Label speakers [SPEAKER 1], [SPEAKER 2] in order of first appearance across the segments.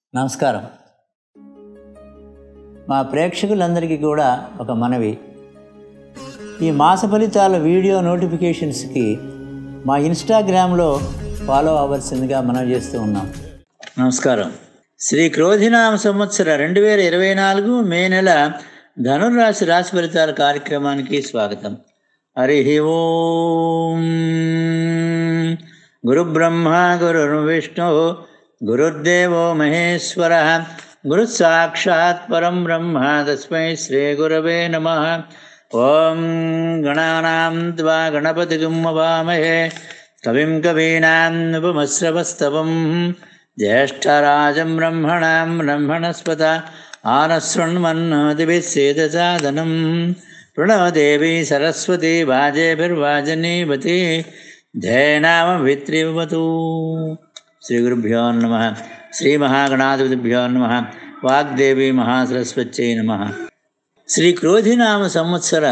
[SPEAKER 1] నమస్కారం. మా ప్రేక్షకులందరికీ కూడా ఒక మనవి, ఈ మాస ఫలితాల వీడియో నోటిఫికేషన్స్కి మా ఇన్స్టాగ్రామ్లో ఫాలో అవ్వాల్సిందిగా మనం చేస్తూ ఉన్నాం. నమస్కారం. శ్రీ క్రోధినామ సంవత్సర 2024 మే నెల ధనుర్రాశి రాశి ఫలితాల కార్యక్రమానికి స్వాగతం. హరి ఓం. గురు బ్రహ్మ గురు విష్ణు గురుర్దేవో మహేశ్వర గురు సాక్షాత్ పరం బ్రహ్మ తస్మై శ్రీ గురవే నమః. ఓం గణానాం త్వా గణపతిం హవామహే కవిం కవీనాం ఉపమశ్రవస్తవం జ్యేష్ఠరాజం బ్రహ్మణాం బ్రహ్మణస్పత ఆనశృణ్వన్నోతిభిः సేదసాదనం ప్రణవదేవి సరస్వతి వాజేభిర్వాజనీవతి ధేనామవిత్రివతు. శ్రీ గురుభ్యో నమః. శ్రీ మహాగణాధిపతిభ్యో నమః. వాగ్దేవి మహాసరస్వత్యై నమః. శ్రీ క్రోధినామ సంవత్సర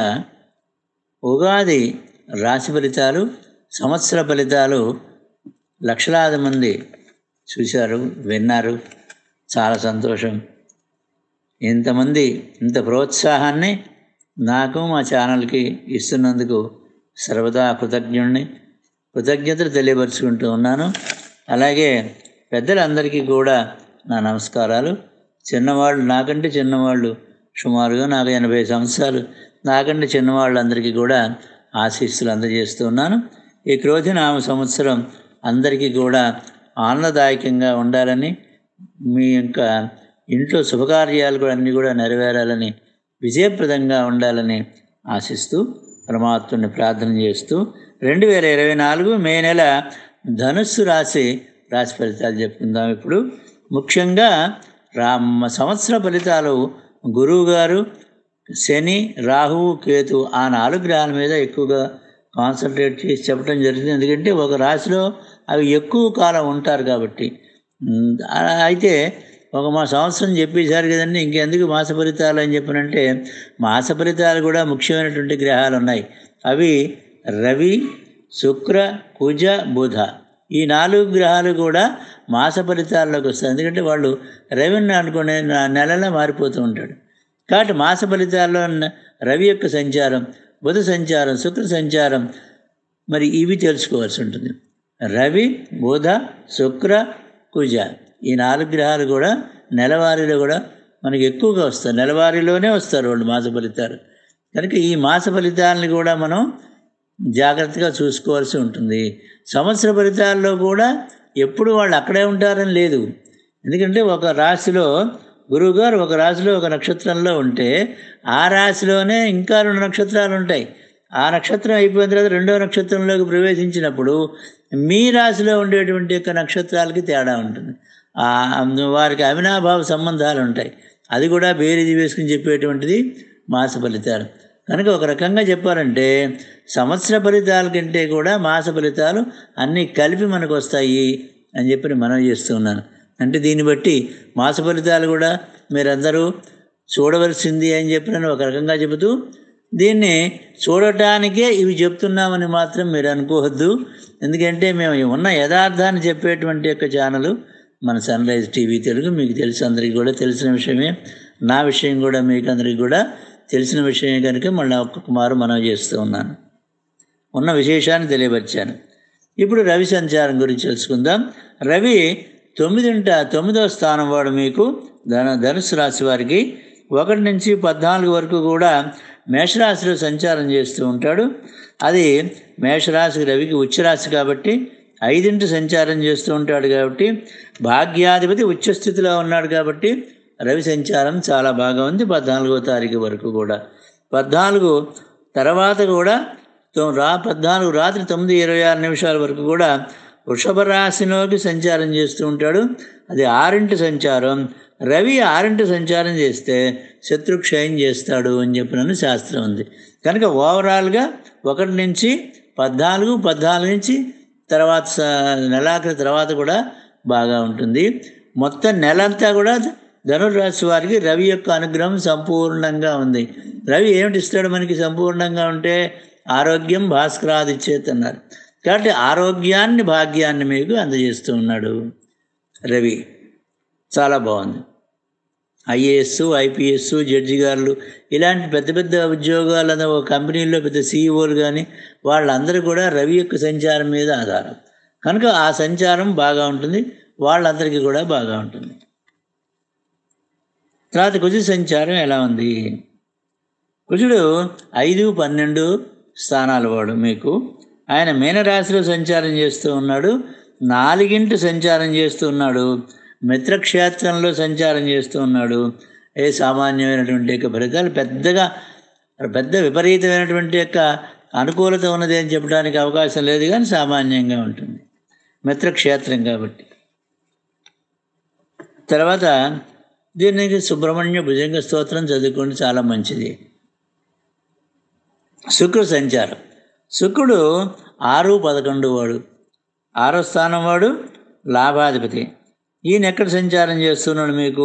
[SPEAKER 1] ఉగాది రాశి ఫలితాలు, సంవత్సర ఫలితాలు లక్షలాది మంది చూశారు, విన్నారు. చాలా సంతోషం. ఇంతమంది ఇంత ప్రోత్సాహాన్ని నాకు మా ఛానల్కి ఇస్తున్నందుకు సర్వదా కృతజ్ఞతలు తెలియపరుచుకుంటూ ఉన్నాను. అలాగే పెద్దలందరికీ కూడా నా నమస్కారాలు. చిన్నవాళ్ళు, నాకంటే చిన్నవాళ్ళు, సుమారుగా నాకు 80 సంవత్సరాలు, నాకంటే చిన్నవాళ్ళందరికీ కూడా ఆశీస్సులు అందజేస్తూ ఉన్నాను. ఈ క్రోధినామ సంవత్సరం అందరికీ కూడా ఆనందదాయకంగా ఉండాలని, మీ యొక్క ఇంట్లో శుభకార్యాలు కూడా అన్నీ కూడా నెరవేరాలని, విజయప్రదంగా ఉండాలని ఆశిస్తూ పరమాత్ముని ప్రార్థన చేస్తూ 2024 మే నెల ధనుస్సు రాశి ఫలితాలు చెప్పుకుందాం. ఇప్పుడు ముఖ్యంగా సంవత్సర ఫలితాలు గురువు గారు, శని, రాహువు, కేతు ఆ 4 గ్రహాల మీద ఎక్కువగా కాన్సన్ట్రేట్ చేసి చెప్పడం జరుగుతుంది. ఎందుకంటే ఒక రాశిలో అవి ఎక్కువ కాలం ఉంటారు కాబట్టి. అయితే మా సంవత్సరం చెప్పేశారు కదండి, ఇంకెందుకు మాస ఫలితాలు అని చెప్పినంటే, మాస ఫలితాలు కూడా ముఖ్యమైనటువంటి గ్రహాలు ఉన్నాయి. అవి రవి, శుక్ర, కుజ, బుధ. ఈ 4 గ్రహాలు కూడా మాస ఫలితాల్లోకి వస్తాయి. ఎందుకంటే వాళ్ళు రవిని అనుకునే నెలలో మారిపోతూ ఉంటాడు. కాబట్టి మాస ఫలితాల్లో రవి యొక్క సంచారం, బుధ సంచారం, శుక్ర సంచారం, మరి ఇవి తెలుసుకోవాల్సి ఉంటుంది. రవి, బుధ, శుక్ర, కుజ ఈ 4 గ్రహాలు కూడా నెలవారీలో కూడా మనకి ఎక్కువగా వస్తారు. నెలవారీలోనే వస్తారు వాళ్ళు మాస ఫలితాలు. కనుక ఈ మాస ఫలితాలని కూడా మనం జాగ్రత్తగా చూసుకోవాల్సి ఉంటుంది. సంవత్సర ఫలితాల్లో కూడా ఎప్పుడు వాళ్ళు అక్కడే ఉంటారని లేదు. ఎందుకంటే ఒక రాశిలో గురువుగారు ఒక రాశిలో ఒక నక్షత్రంలో ఉంటే ఆ రాశిలోనే ఇంకా 2 నక్షత్రాలు ఉంటాయి. ఆ నక్షత్రం అయిపోయిన తర్వాత 2వ నక్షత్రంలోకి ప్రవేశించినప్పుడు మీ రాశిలో ఉండేటువంటి యొక్క నక్షత్రాలకి తేడా ఉంటుంది. వారికి అవినాభావ సంబంధాలు ఉంటాయి. అది కూడా బేరీజు వేసుకుని చెప్పేటువంటిది మాస ఫలితాలు. కనుక ఒక రకంగా చెప్పాలంటే సంవత్సర ఫలితాల కంటే కూడా మాస ఫలితాలు అన్నీ కలిపి మనకు వస్తాయి అని చెప్పి మనం చేస్తున్నాను. అంటే దీన్ని బట్టి మాస ఫలితాలు కూడా మీరందరూ చూడవలసింది అని చెప్పి ఒక రకంగా చెబుతూ, దీన్ని చూడటానికే ఇవి చెప్తున్నామని మాత్రం మీరు అనుకోవద్దు. ఎందుకంటే మేము ఉన్న యథార్థాన్ని చెప్పేటువంటి యొక్క ఛానల్ మన సన్రైజ్ టీవీ తెలుగు. మీకు తెలుసు, అందరికీ కూడా తెలిసిన విషయమే. నా విషయం కూడా మీకు అందరికీ కూడా తెలిసిన విషయమే కనుక మళ్ళీ ఒక్కొక్క మారు మనం చేస్తూ ఉన్నాను. ఉన్న విశేషాన్ని తెలియపరిచాను. ఇప్పుడు రవి సంచారం గురించి తెలుసుకుందాం. రవి 9వ స్థానం వాడు మీకు ధనుసు రాశి వారికి 1 నుంచి 14 వరకు కూడా మేషరాశిలో సంచారం చేస్తూ ఉంటాడు. అది మేషరాశి రవికి ఉచ్చరాశి కాబట్టి 5ంటి సంచారం చేస్తూ ఉంటాడు. కాబట్టి భాగ్యాధిపతి ఉచ్చస్థితిలో ఉన్నాడు కాబట్టి రవి సంచారం చాలా బాగా ఉంది 14వ తారీఖు వరకు కూడా. 14 తర్వాత కూడా 14 రాత్రి 9:26 వరకు కూడా వృషభ రాశిలోకి సంచారం చేస్తూ ఉంటాడు. అది 6ంటి సంచారం. రవి 6ంటి సంచారం చేస్తే శత్రుక్షయం చేస్తాడు అని చెప్పిన శాస్త్రం ఉంది. కనుక ఓవరాల్గా 1 నుంచి 14 నుంచి తర్వాత నెలాఖరి తర్వాత కూడా బాగా ఉంటుంది. మొత్తం నెలంతా కూడా ధనుర్రాశి వారికి రవి యొక్క అనుగ్రహం సంపూర్ణంగా ఉంది. రవి ఏమిటి ఇస్తాడు మనకి సంపూర్ణంగా ఉంటే? ఆరోగ్యం భాస్కరాదిచ్చేత్ అన్నారు. కాబట్టి ఆరోగ్యాన్ని, భాగ్యాన్ని మీకు అందజేస్తూ ఉన్నాడు రవి. చాలా బాగుంది. ఐఏఎస్, ఐపీఎస్, జడ్జి గారులు ఇలాంటి పెద్ద పెద్ద ఉద్యోగాలు ఒక కంపెనీల్లో పెద్ద సీఈఓలు కానీ వాళ్ళందరూ కూడా రవి యొక్క సంచారం మీద ఆధారం. కనుక ఆ సంచారం బాగా ఉంటుంది, వాళ్ళందరికీ కూడా బాగా ఉంటుంది. తర్వాత కుజ సంచారం ఎలా ఉంది? కుజుడు 5, 12 స్థానాల వాడు మీకు. ఆయన మీనరాశిలో సంచారం చేస్తూ ఉన్నాడు, 4 సంచారం చేస్తూ ఉన్నాడు, మిత్రక్షేత్రంలో సంచారం చేస్తూ ఉన్నాడు. సామాన్యమైనటువంటి యొక్క ఫలితాలు పెద్ద విపరీతమైనటువంటి యొక్క అనుకూలత ఉన్నది అని చెప్పడానికి అవకాశం లేదు, కానీ సామాన్యంగా ఉంటుంది మిత్రక్షేత్రం కాబట్టి. తర్వాత దీనికి సుబ్రహ్మణ్య భుజంగ స్తోత్రం చదువుకోండి, చాలా మంచిది. శుక్రుడు సంచారం. శుక్రుడు 6, 11 వాడు, 6వ స్థానం వాడు, లాభాధిపతి. ఈయన ఎక్కడ సంచారం చేస్తున్నాడు మీకు?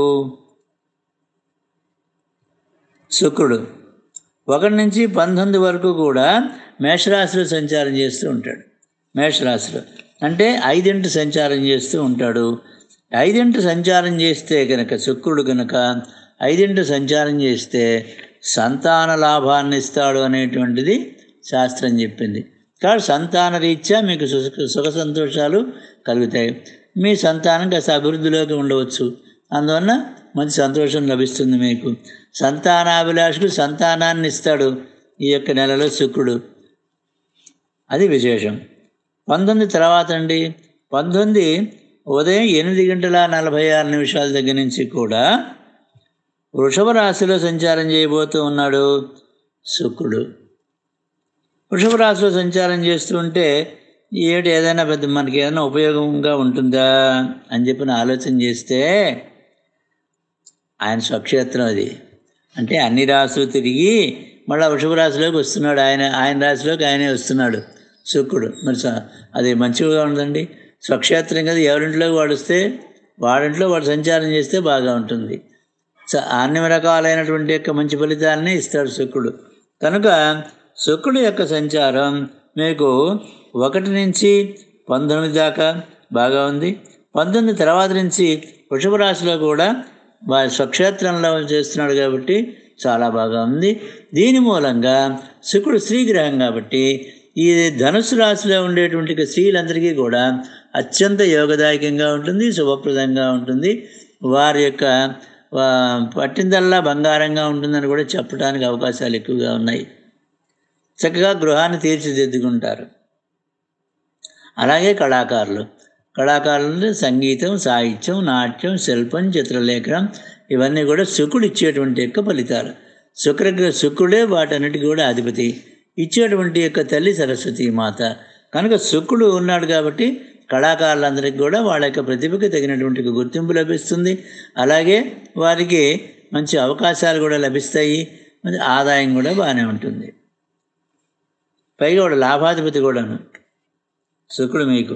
[SPEAKER 1] శుక్రుడు 1 నుంచి 19 వరకు కూడా మేషరాశిలో సంచారం చేస్తూ ఉంటాడు. మేషరాశిలో అంటే 5 సంచారం చేస్తూ ఉంటాడు. 5 సంచారం చేస్తే కనుక శుక్రుడు కనుక 5 సంచారం చేస్తే సంతాన లాభాన్ని ఇస్తాడు అనేటువంటిది శాస్త్రం చెప్పింది. కాబట్టి సంతాన రీత్యా మీకు సుఖ సంతోషాలు కలుగుతాయి. మీ సంతానం కాస్త అభివృద్ధిలోకి ఉండవచ్చు, అందువల్ల మంచి సంతోషం లభిస్తుంది మీకు. సంతానాభిలాషకు సంతానాన్ని ఇస్తాడు ఈ యొక్క నెలలో శుక్రుడు, అది విశేషం. 19 తర్వాత అండి, 19 ఉదయం 8:46 దగ్గర నుంచి కూడా వృషభ రాశిలో సంచారం చేయబోతూ ఉన్నాడు శుక్రుడు. వృషభ రాశిలో సంచారం చేస్తూ ఉంటే ఏదైనా పెద్ద మనకి ఏదైనా ఉపయోగంగా ఉంటుందా అని చెప్పి ఆలోచన చేస్తే ఆయన స్వక్షేత్రం అది. అంటే అన్ని రాశులు తిరిగి మళ్ళీ వృషభ రాశిలోకి వస్తున్నాడు, ఆయన రాశిలోకి ఆయనే వస్తున్నాడు శుక్రుడు. మరి అది మంచిగా ఉందండి, స్వక్షేత్రం కదా, ఎవరింట్లోకి వాడు వస్తే వాడింట్లో వాడు సంచారం చేస్తే బాగా ఉంటుంది. అన్ని రకాలైనటువంటి యొక్క మంచి ఫలితాలని ఇస్తాడు శుక్రుడు. కనుక శుక్రుడు యొక్క సంచారం మీకు 1 నుంచి 19 దాకా బాగా ఉంది. 19 తర్వాత నుంచి వృషభ రాశిలో కూడా స్వక్షేత్రంలో చేస్తున్నాడు కాబట్టి చాలా బాగా ఉంది. దీని మూలంగా శుక్రుడు స్త్రీగ్రహం కాబట్టి ఈ ధనుస్సు రాశిలో ఉండేటువంటి స్త్రీలందరికీ కూడా అత్యంత యోగదాయకంగా ఉంటుంది, శుభప్రదంగా ఉంటుంది. వారి యొక్క పట్టిందల్లా బంగారంగా ఉంటుందని కూడా చెప్పడానికి అవకాశాలు ఎక్కువగా ఉన్నాయి. చక్కగా గృహాన్ని తీర్చిదిద్దుకుంటారు. అలాగే కళాకారులు సంగీతం, సాహిత్యం, నాట్యం, శిల్పం, చిత్రలేఖనం ఇవన్నీ కూడా శుక్రుడు ఇచ్చేటువంటి యొక్క ఫలితాలు. శుక్రుడే వాటన్నిటికీ కూడా అధిపతి. ఇచ్చేటువంటి యొక్క తల్లి సరస్వతీ మాత. కనుక శుక్రుడు ఉన్నాడు కాబట్టి కళాకారులందరికీ కూడా వాళ్ళ యొక్క ప్రతిభకు తగినటువంటి గుర్తింపు లభిస్తుంది. అలాగే వారికి మంచి అవకాశాలు కూడా లభిస్తాయి, మంచి ఆదాయం కూడా బాగానే ఉంటుంది. పైగా వాడు లాభాధిపతి కూడాను శుక్రుడు మీకు.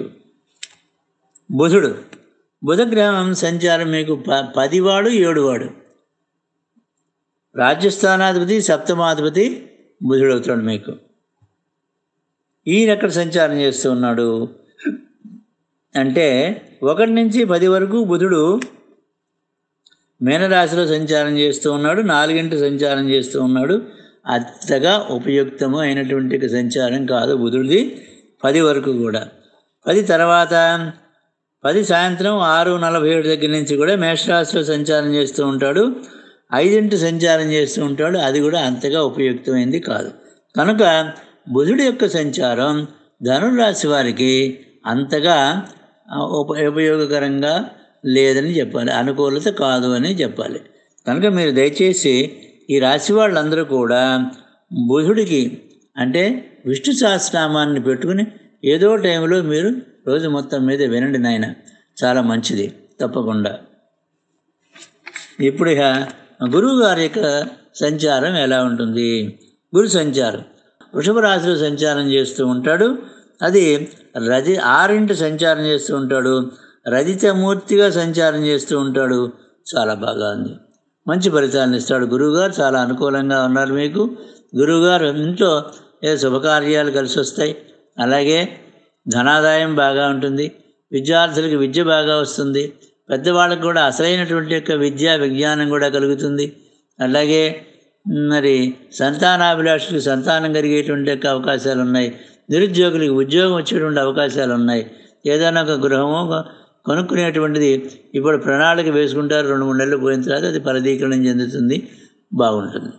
[SPEAKER 1] బుధగ్రహం సంచారం మీకు 10 వాడు 7 వాడు. రాజ్యస్థానాధిపతి, సప్తమాధిపతి బుధుడు అవుతాడు మీకు. ఈయన ఎక్కడ సంచారం చేస్తూ ఉన్నాడు అంటే 1 నుంచి 10 వరకు బుధుడు మీనరాశిలో సంచారం చేస్తూ ఉన్నాడు, 4 సంచారం చేస్తూ ఉన్నాడు. అంతగా ఉపయుక్తము అయినటువంటి సంచారం కాదు బుధుడిది 10 వరకు కూడా. 10 తర్వాత 10 సాయంత్రం 6:47 దగ్గర నుంచి కూడా మేషరాశిలో సంచారం చేస్తూ ఉంటాడు, 5 సంచారం చేస్తూ ఉంటాడు. అది కూడా అంతగా ఉపయుక్తమైంది కాదు. కనుక బుధుడి యొక్క సంచారం ధనురాశి వారికి అంతగా ఉపయోగకరంగా లేదని చెప్పాలి, అనుకూలత కాదు అని చెప్పాలి. కనుక మీరు దయచేసి ఈ రాశి వాళ్ళందరూ కూడా బుధుడికి అంటే విష్ణు సహస్రనామాన్ని పెట్టుకుని ఏదో టైంలో మీరు రోజు మొత్తం మీద వినండి నాయన, చాలా మంచిది తప్పకుండా. ఇప్పుడు ఇక గురువు గారి యొక్క సంచారం ఎలా ఉంటుంది? గురు సంచారం వృషభ రాశిలో సంచారం చేస్తూ ఉంటాడు. అది 6 సంచారం చేస్తూ ఉంటాడు, రజితమూర్తిగా సంచారం చేస్తూ ఉంటాడు. చాలా బాగా ఉంది, మంచి ఫలితాలను ఇస్తాడు గురువుగారు. చాలా అనుకూలంగా ఉన్నారు మీకు. గురువుగారు ఇంట్లో శుభకార్యాలు కలిసి వస్తాయి. అలాగే ధనాదాయం బాగా ఉంటుంది, విద్యార్థులకి విద్య బాగా వస్తుంది, పెద్దవాళ్ళకు కూడా అసలైనటువంటి యొక్క విద్యా విజ్ఞానం కూడా కలుగుతుంది. అలాగే మరి సంతానాభిలాషులకు సంతానం కలిగేటువంటి యొక్క అవకాశాలు ఉన్నాయి. నిరుద్యోగులకు ఉద్యోగం వచ్చేటువంటి అవకాశాలు ఉన్నాయి. ఏదైనా ఒక గృహము కొనుక్కునేటువంటిది ఇప్పుడు ప్రణాళిక వేసుకుంటారు, 2-3 నెలలు పోయిన తర్వాత అది ఫలదీకరణం చెందుతుంది, బాగుంటుంది.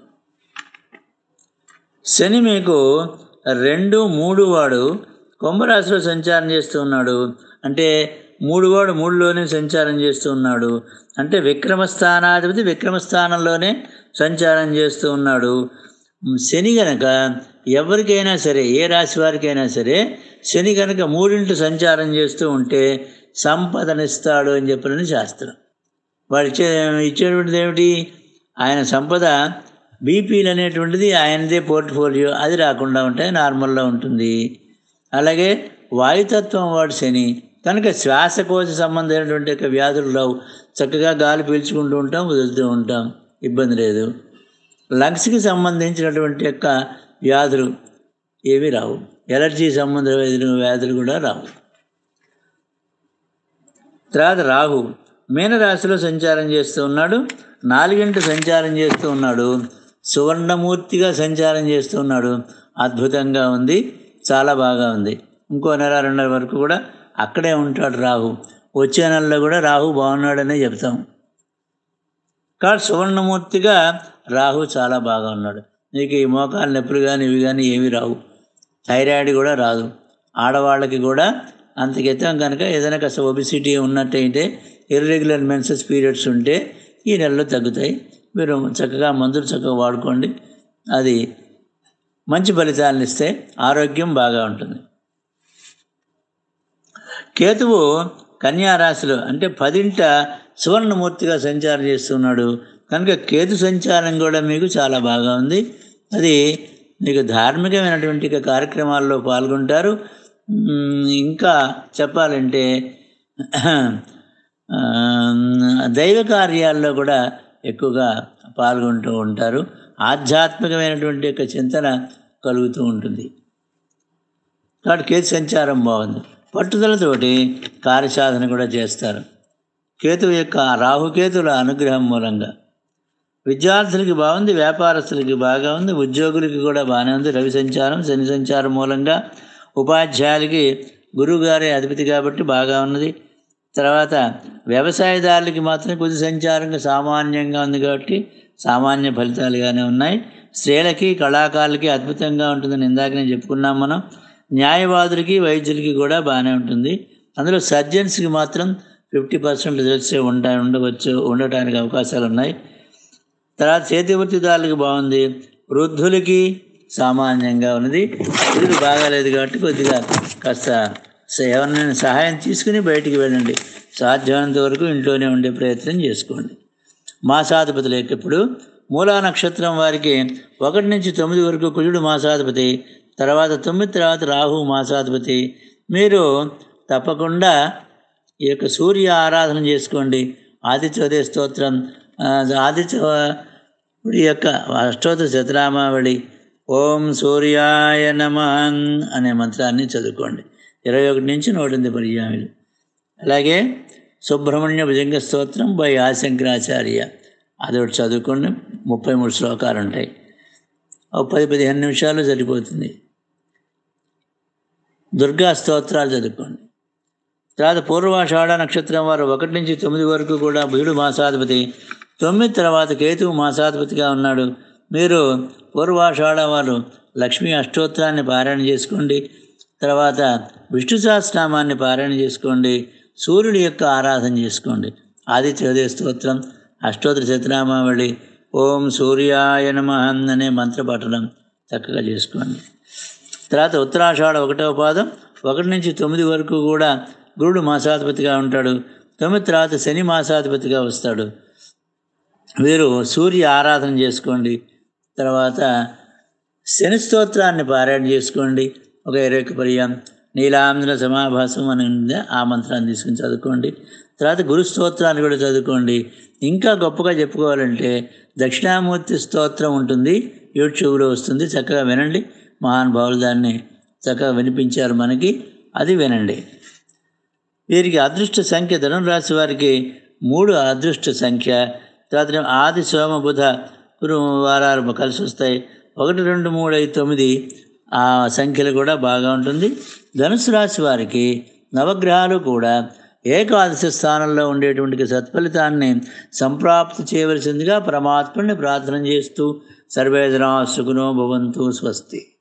[SPEAKER 1] శని మీకు 2, 3 వాడు కుంభరాశిలో సంచారం చేస్తూ ఉన్నాడు. అంటే 3 వాడు 3లోనే సంచారం చేస్తూ ఉన్నాడు. అంటే విక్రమస్థానాధిపతి విక్రమస్థానంలోనే సంచారం చేస్తూ ఉన్నాడు. శని కనుక ఎవరికైనా సరే, ఏ రాశి వారికైనా సరే శని కనుక 3 సంచారం చేస్తూ ఉంటే సంపదనిస్తాడు అని చెప్పిన శాస్త్రం. వాడు ఇచ్చేటువంటిది ఏమిటి? ఆయన సంపద బీపీలు అనేటువంటిది ఆయనదే పోర్ట్ఫోలియో, అది రాకుండా ఉంటాయి, నార్మల్లో ఉంటుంది. అలాగే వాయుతత్వం వాడు శని కనుక శ్వాసకోశ సంబంధమైనటువంటి యొక్క వ్యాధులు రావు. చక్కగా గాలి పీల్చుకుంటూ ఉంటాం, వదులుతూ ఉంటాం, ఇబ్బంది లేదు. లంగ్స్కి సంబంధించినటువంటి యొక్క వ్యాధులు ఏవి రావు. ఎలర్జీ సంబంధ వ్యాధులు కూడా రావు. తర్వాత రాహు మీనరాశిలో సంచారం చేస్తూ ఉన్నాడు. 4 సంచారం చేస్తూ ఉన్నాడు. సువర్ణమూర్తిగా సంచారం చేస్తూ ఉన్నాడు. అద్భుతంగా ఉంది, చాలా బాగా ఉంది. ఇంకో నెల 2 నెలల వరకు కూడా అక్కడే ఉంటాడు రాహు. వచ్చే నెలలో కూడా రాహు బాగున్నాడనే చెప్తాం. కాబట్టి సువర్ణమూర్తిగా రాహు చాలా బాగా ఉన్నాడు. నీకు ఈ మోకాలు నొప్పులు కానీ ఇవి కానీ ఏమీ రావు. థైరాయిడ్ కూడా రాదు. ఆడవాళ్ళకి కూడా అంతకెత్తాం కనుక ఏదైనా కాస్త ఒబిసిటీ ఉన్నట్టయితే, ఇర్రెగ్యులర్ మెన్సెస్ పీరియడ్స్ ఉంటే ఈ నెలలో తగ్గుతాయి. మీరు చక్కగా మందులు చక్కగా వాడుకోండి, అది మంచి ఫలితాలను ఇస్తే ఆరోగ్యం బాగా ఉంటుంది. కేతువు కన్యారాశిలో అంటే 10 సువర్ణమూర్తిగా సంచారం చేస్తున్నాడు కనుక కేతు సంచారం కూడా మీకు చాలా బాగా ఉంది. అది మీకు ధార్మికమైనటువంటి కార్యక్రమాల్లో పాల్గొంటారు. ఇంకా చెప్పాలంటే దైవ కార్యాల్లో కూడా ఎక్కువగా పాల్గొంటూ ఉంటారు. ఆధ్యాత్మికమైనటువంటి యొక్క చింతన కలుగుతూ ఉంటుంది. కాబట్టి కేతు సంచారం బాగుంది. పట్టుదలతోటి కార్యసాధన కూడా చేస్తారు. కేతువు యొక్క రాహుకేతుల అనుగ్రహం మూలంగా విద్యార్థులకి బాగుంది, వ్యాపారస్తులకి బాగా ఉంది, ఉద్యోగులకి కూడా బాగానే ఉంది. రవి సంచారం శని సంచారం మూలంగా ఉపాధ్యాయులకి గురువుగారే అధిపతి కాబట్టి బాగా ఉన్నది. తర్వాత వ్యవసాయదారులకి మాత్రం కొద్ది సంచారంగా సామాన్యంగా ఉంది కాబట్టి సామాన్య ఫలితాలుగానే ఉన్నాయి. స్త్రీలకి కళాకారులకి అద్భుతంగా ఉంటుందని ఇందాక నేను చెప్పుకున్నాం మనం. న్యాయవాదులకి వైద్యులకి కూడా బాగానే ఉంటుంది. అందులో సర్జన్స్కి మాత్రం 50% రిజల్ట్సే ఉండటానికి అవకాశాలు ఉన్నాయి. తర్వాత చేతి వృత్తిదారులకి బాగుంది, వృద్ధులకి సామాన్యంగా ఉన్నది. ఇది బాగాలేదు కాబట్టి కొద్దిగా కాస్త ఎవరినైనా సహాయం తీసుకుని బయటికి వెళ్ళండి. సాధ్యమైనంత వరకు ఇంట్లోనే ఉండే ప్రయత్నం చేసుకోండి. మాసాధిపతులు ఇప్పుడు మూలా నక్షత్రం వారికి 1 నుంచి 9 వరకు కుజుడు మాసాధిపతి, తర్వాత 9 తర్వాత రాహు మాసాధిపతి. మీరు తప్పకుండా ఈ యొక్క సూర్య ఆరాధన చేసుకోండి. ఆదిత్యోదయ స్తోత్రం, ఆదిత్యుడి యొక్క అష్టోత్తర శతనామావళి ఓం సూర్యాయ నమః అనే మంత్రాన్ని చదువుకోండి. 21 నుంచి 108 పర్యాయాలు. అలాగే సుబ్రహ్మణ్య భుజంగ స్తోత్రం బై ఆదిశంకరాచార్య, అదొకటి చదువుకోండి. 33 శ్లోకాలు ఉంటాయి. 10-15 నిమిషాలు సరిపోతుంది. దుర్గా స్తోత్రాలు చదువుకోండి. తర్వాత పూర్వాషాఢ నక్షత్రం వారు 1 నుంచి 9 వరకు కూడా బుధుడు మాసాధిపతి, 9 తర్వాత కేతువు మాసాధిపతిగా ఉన్నాడు. మీరు పూర్వాషాఢ వారు లక్ష్మీ అష్టోత్తరాన్ని పారాయణ చేసుకోండి. తర్వాత విష్ణు సహస్రనామాన్ని పారాయణ చేసుకోండి. సూర్యుడి యొక్క ఆరాధన చేసుకోండి. ఆదిత్యోదయ స్తోత్రం, అష్టోత్తర శతనామావళి, ఓం సూర్యాయ నమః అనే మంత్రపఠనం చక్కగా చేసుకోండి. తర్వాత ఉత్తరాషాఢ 1వ పాదం 1 నుంచి 9 వరకు కూడా గురుడు మాసాధిపతిగా ఉంటాడు. 9 తర్వాత శని మాసాధిపతిగా వస్తాడు. వీరు సూర్య ఆరాధన చేసుకోండి. తర్వాత శని స్తోత్రాన్ని పారాయణ చేసుకోండి. ఒక 21 పర్యాయం నీలాంధ్ర సమాభాసం అని ఉంది, ఆ మంత్రాన్ని తీసుకుని చదువుకోండి. తర్వాత గురు స్తోత్రాన్ని కూడా చదువుకోండి. ఇంకా గొప్పగా చెప్పుకోవాలంటే దక్షిణామూర్తి స్తోత్రం ఉంటుంది, యూట్యూబ్లో వస్తుంది, చక్కగా వినండి. మహానుభావులు దాన్ని చక్కగా వినిపించారు మనకి, అది వినండి. వీరికి అదృష్ట సంఖ్య ధనురాశి వారికి 3 అదృష్ట సంఖ్య. తర్వాత ఆది సోమ బుధ గురు వారాలు కలిసి వస్తాయి. 1 2 3 5 9 ఆ సంఖ్యలు కూడా బాగా ఉంటుంది. ధనుసు రాశి వారికి నవగ్రహాలు కూడా ఏకాదశి స్థానంలో ఉండేటువంటి సత్ఫలితాన్ని సంప్రాప్తి చేయవలసిందిగా పరమాత్మని ప్రార్థన చేస్తూ సర్వేజనా సుఖినో భవంతు. స్వస్తి.